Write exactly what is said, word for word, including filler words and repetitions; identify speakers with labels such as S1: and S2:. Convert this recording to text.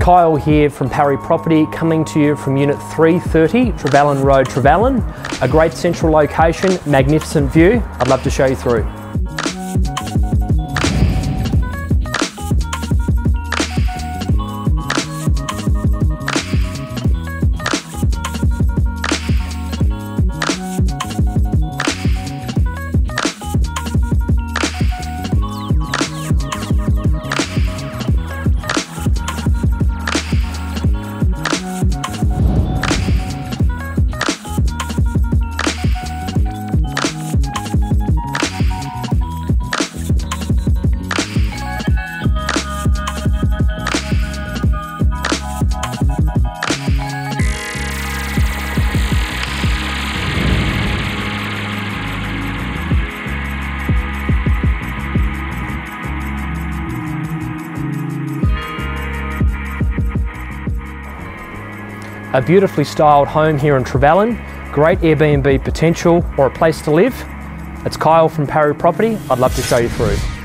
S1: Kyle here from Parry Property, coming to you from Unit three thirty, Trevallyn Road, Trevallyn. A great central location, magnificent view. I'd love to show you through. A beautifully styled home here in Trevallyn, great Airbnb potential or a place to live. It's Kyle from Parry Property. I'd love to show you through.